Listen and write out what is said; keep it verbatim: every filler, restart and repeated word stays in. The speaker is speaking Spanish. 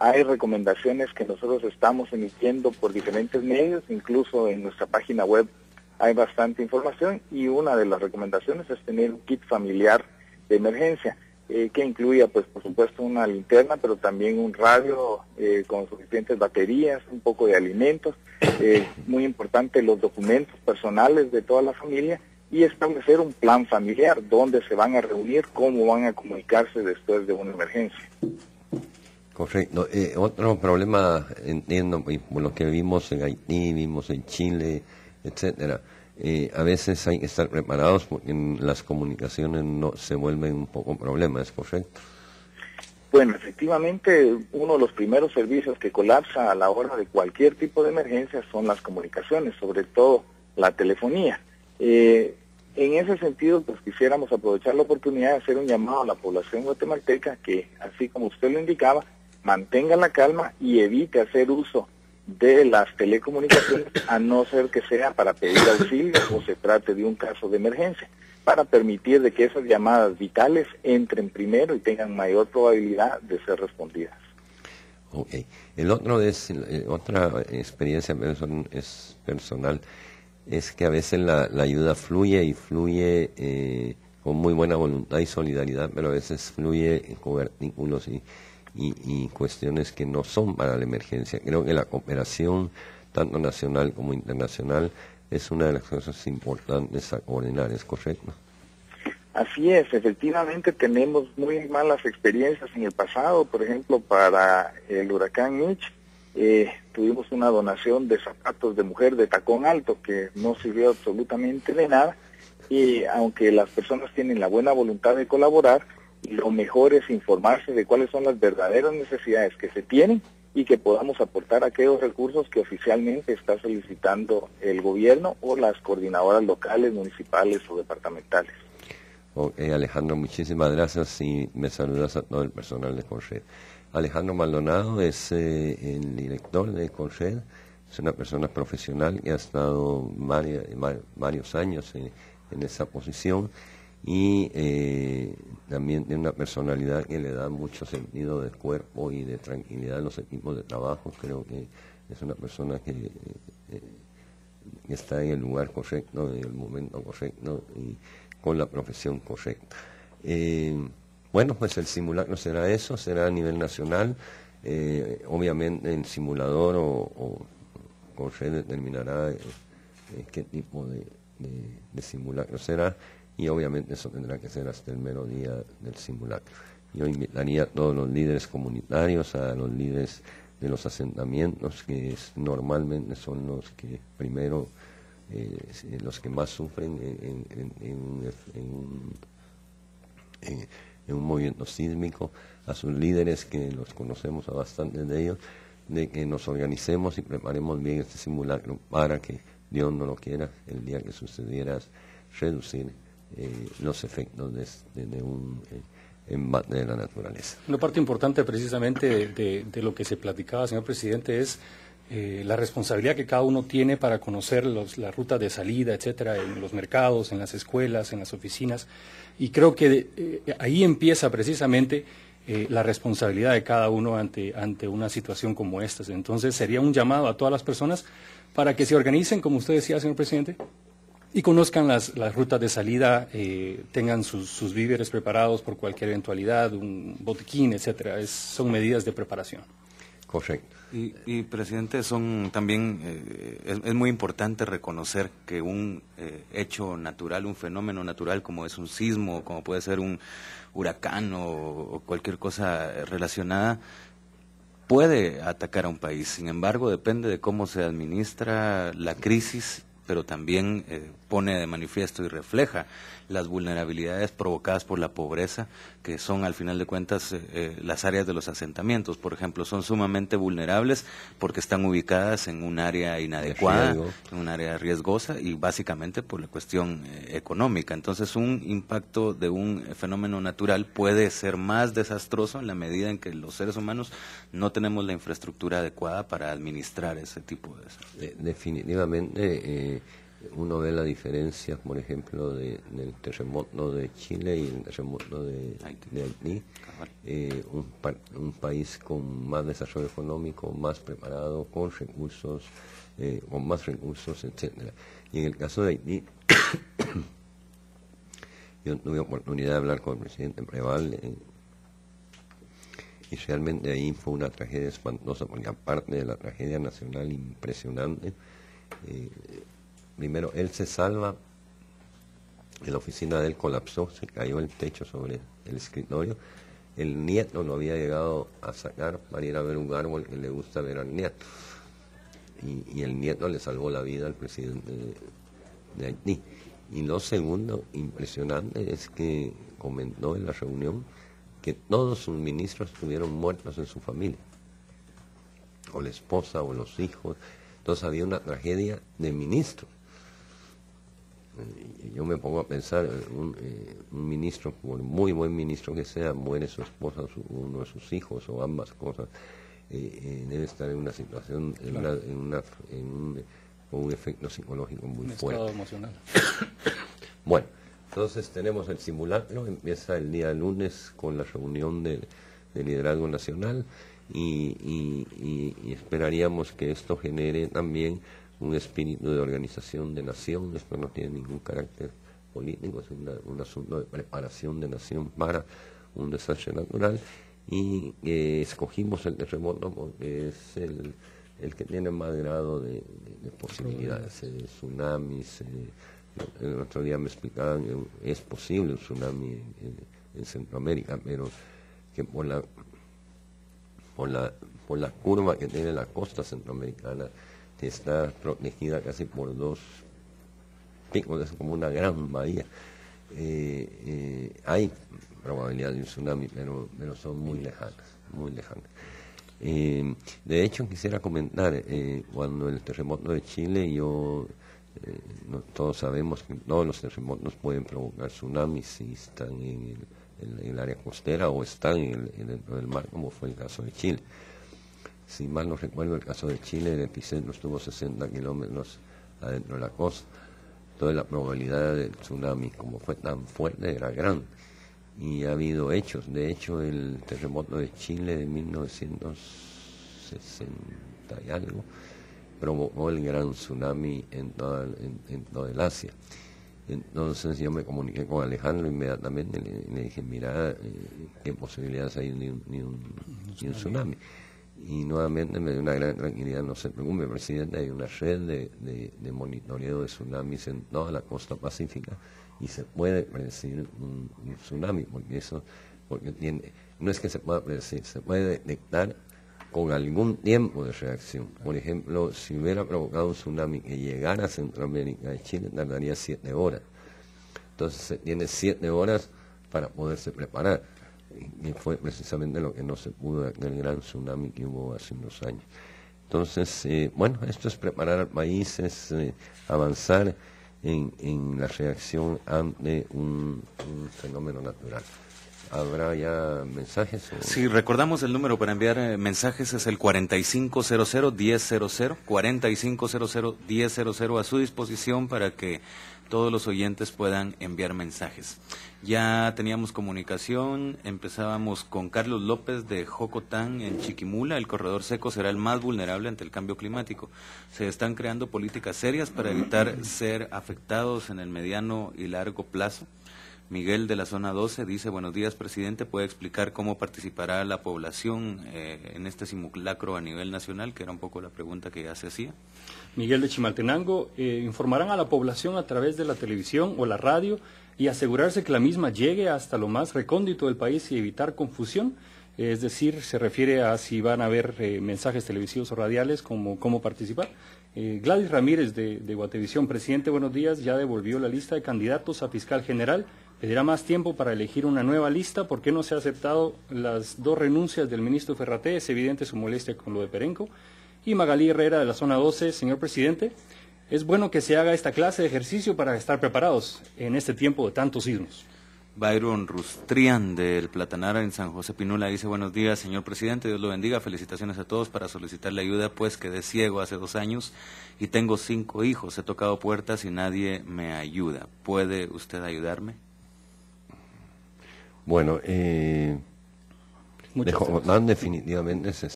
hay recomendaciones que nosotros estamos emitiendo por diferentes medios, incluso en nuestra página web hay bastante información, y una de las recomendaciones es tener un kit familiar de emergencia, eh, que incluya, pues, por supuesto, una linterna, pero también un radio eh, con suficientes baterías, un poco de alimentos, eh, muy importante los documentos personales de toda la familia, y establecer un plan familiar, dónde se van a reunir, cómo van a comunicarse después de una emergencia. Correcto. Eh, otro problema, entiendo, por lo que vimos en Haití, vimos en Chile, etcétera, eh, a veces hay que estar preparados porque las comunicaciones no se vuelven un poco problema, ¿es correcto? Bueno, efectivamente, uno de los primeros servicios que colapsa a la hora de cualquier tipo de emergencia son las comunicaciones, sobre todo la telefonía. Eh, en ese sentido, pues quisiéramos aprovechar la oportunidad de hacer un llamado a la población guatemalteca que, así como usted lo indicaba, mantenga la calma y evite hacer uso de las telecomunicaciones, a no ser que sea para pedir auxilio o se trate de un caso de emergencia, para permitir de que esas llamadas vitales entren primero y tengan mayor probabilidad de ser respondidas. Ok. El otro es, eh, otra experiencia person, es personal, es que a veces la, la ayuda fluye y fluye eh, con muy buena voluntad y solidaridad, pero a veces fluye con artículos y Y, y cuestiones que no son para la emergencia. Creo que la cooperación, tanto nacional como internacional, es una de las cosas importantes a coordinar, ¿es correcto? Así es, efectivamente tenemos muy malas experiencias en el pasado. Por ejemplo, para el huracán Mitch, eh, tuvimos una donación de zapatos de mujer de tacón alto que no sirvió absolutamente de nada, y aunque las personas tienen la buena voluntad de colaborar, lo mejor es informarse de cuáles son las verdaderas necesidades que se tienen y que podamos aportar aquellos recursos que oficialmente está solicitando el gobierno o las coordinadoras locales, municipales o departamentales. Ok, Alejandro, muchísimas gracias y me saludas a todo el personal de Corred. Alejandro Maldonado es eh, el director de Corred, es una persona profesional que ha estado varios, varios años en, en esa posición, y eh, también tiene una personalidad que le da mucho sentido de cuerpo y de tranquilidad a los equipos de trabajo. Creo que es una persona que, eh, que está en el lugar correcto, en el momento correcto y con la profesión correcta. Eh, bueno, pues el simulacro será eso, será a nivel nacional. Eh, obviamente el simulador o, o Corred determinará eh, eh, qué tipo de, de, de simulacro será, y obviamente eso tendrá que ser hasta el mero día del simulacro. Yo invitaría a todos los líderes comunitarios, a los líderes de los asentamientos, que es, normalmente son los que primero, eh, los que más sufren en, en, en, un, en, un, en, en un movimiento sísmico, a sus líderes, que los conocemos a bastantes de ellos, de que nos organicemos y preparemos bien este simulacro para que, Dios no lo quiera, el día que sucediera, reducir Eh, los efectos de, de, de un eh, embate de la naturaleza. Una parte importante precisamente de, de, de lo que se platicaba, señor presidente, es eh, la responsabilidad que cada uno tiene para conocer los, las rutas de salida, etcétera, en los mercados, en las escuelas, en las oficinas, y creo que eh, ahí empieza precisamente eh, la responsabilidad de cada uno ante, ante una situación como esta. Entonces sería un llamado a todas las personas para que se organicen, como usted decía, señor presidente, y conozcan las, las rutas de salida, eh, tengan sus, sus víveres preparados por cualquier eventualidad, un botiquín, etcétera. Es, son medidas de preparación. Correcto. Y, y presidente, son también eh, es, es muy importante reconocer que un eh, hecho natural, un fenómeno natural como es un sismo, como puede ser un huracán o, o cualquier cosa relacionada, puede atacar a un país. Sin embargo, depende de cómo se administra la crisis, pero también eh, pone de manifiesto y refleja las vulnerabilidades provocadas por la pobreza, que son al final de cuentas eh, eh, las áreas de los asentamientos, por ejemplo, son sumamente vulnerables porque están ubicadas en un área inadecuada, en un área riesgosa y básicamente por la cuestión eh, económica. Entonces un impacto de un fenómeno natural puede ser más desastroso en la medida en que los seres humanos no tenemos la infraestructura adecuada para administrar ese tipo de... de definitivamente, eh, uno ve la diferencia, por ejemplo, de, del terremoto de Chile y el terremoto de, de Haití. Eh, un, pa un país con más desarrollo económico, más preparado, con recursos, eh, con más recursos, etcétera. Y en el caso de Haití, yo tuve oportunidad de hablar con el presidente Preval, eh, y realmente ahí fue una tragedia espantosa, porque aparte de la tragedia nacional impresionante, eh, primero él se salva, la oficina de él colapsó, se cayó el techo sobre el escritorio, el nieto lo había llegado a sacar para ir a ver un árbol que le gusta ver al nieto, y, y el nieto le salvó la vida al presidente de, de Haití. Y lo segundo impresionante es que comentó en la reunión que todos sus ministros estuvieron muertos en su familia, o la esposa o los hijos. Entonces había una tragedia de ministros. Eh, yo me pongo a pensar, un, eh, un ministro, por muy buen ministro que sea, muere su esposa, su, uno de sus hijos o ambas cosas, eh, eh, debe estar en una situación, en claro. una, en una, en un, con un efecto psicológico muy un fuerte. Estado emocional. Bueno, entonces tenemos el simulacro, empieza el día lunes con la reunión de, de liderazgo nacional y, y, y, y esperaríamos que esto genere también un espíritu de organización de nación. Esto no tiene ningún carácter político, es una, un asunto de preparación de nación para un desastre natural, y eh, escogimos el terremoto porque es el, el que tiene más grado de, de, de posibilidades, eh, tsunamis. Eh, el otro día me explicaban que es posible un tsunami en, en, en Centroamérica, pero que por la, por la por la curva que tiene la costa centroamericana, que está protegida casi por dos picos, es como una gran bahía. Eh, eh, hay probabilidad de un tsunami, pero, pero son muy lejanas, muy lejanas. Eh, de hecho, quisiera comentar, eh, cuando el terremoto de Chile, yo... Eh, no, todos sabemos que todos los terremotos pueden provocar tsunamis si están en el, en el área costera o están en el, en dentro del mar, como fue el caso de Chile. Si mal no recuerdo, el caso de Chile, el epicentro estuvo sesenta kilómetros adentro de la costa. Entonces la probabilidad del tsunami, como fue tan fuerte, era grande. Y ha habido hechos. De hecho, el terremoto de Chile de mil novecientos sesenta y algo provocó el gran tsunami en toda, en, en toda el Asia. Entonces yo me comuniqué con Alejandro inmediatamente y le, le dije, mira, eh, qué posibilidades hay de un, de un, de un tsunami. Y nuevamente me dio una gran tranquilidad, no se preocupe, presidente, hay una red de, de, de monitoreo de tsunamis en toda la costa pacífica y se puede predecir un, un tsunami, porque eso, porque tiene, no es que se pueda predecir, se puede detectar con algún tiempo de reacción. Por ejemplo, si hubiera provocado un tsunami que llegara a Centroamérica y Chile, tardaría siete horas. Entonces se tiene siete horas para poderse preparar. Y fue precisamente lo que no se pudo en el gran tsunami que hubo hace unos años. Entonces, eh, bueno, esto es preparar al país, es eh, avanzar en, en la reacción ante un, un fenómeno natural. ¿Habrá ya mensajes? O... Sí, recordamos el número para enviar eh, mensajes, es el cuarenta y cinco cero cero, diez cero cero, cuarenta y cinco cero cero, diez cero cero, a su disposición para que todos los oyentes puedan enviar mensajes. Ya teníamos comunicación, empezábamos con Carlos López de Jocotán en Chiquimula. El corredor seco será el más vulnerable ante el cambio climático. Se están creando políticas serias para evitar ser afectados en el mediano y largo plazo. Miguel de la zona doce dice, buenos días, presidente, ¿puede explicar cómo participará la población eh, en este simulacro a nivel nacional? Que era un poco la pregunta que ya se hacía. Miguel de Chimaltenango, eh, informarán a la población a través de la televisión o la radio y asegurarse que la misma llegue hasta lo más recóndito del país y evitar confusión. Eh, es decir, se refiere a si van a haber eh, mensajes televisivos o radiales, como cómo participar. Eh, Gladys Ramírez de, de Guatevisión, presidente, buenos días, ya devolvió la lista de candidatos a fiscal general. Pedirá más tiempo para elegir una nueva lista. ¿Por qué no se ha aceptado las dos renuncias del ministro Ferraté? Es evidente su molestia con lo de Perenco. Y Magalí Herrera de la zona doce, señor presidente, es bueno que se haga esta clase de ejercicio para estar preparados en este tiempo de tantos sismos. Byron Rustrián del Platanara en San José Pinula dice: buenos días, señor presidente, Dios lo bendiga, felicitaciones a todos para solicitarle ayuda, pues quedé ciego hace dos años y tengo cinco hijos, he tocado puertas y nadie me ayuda. ¿Puede usted ayudarme? Bueno, eh, de Jocotán definitivamente se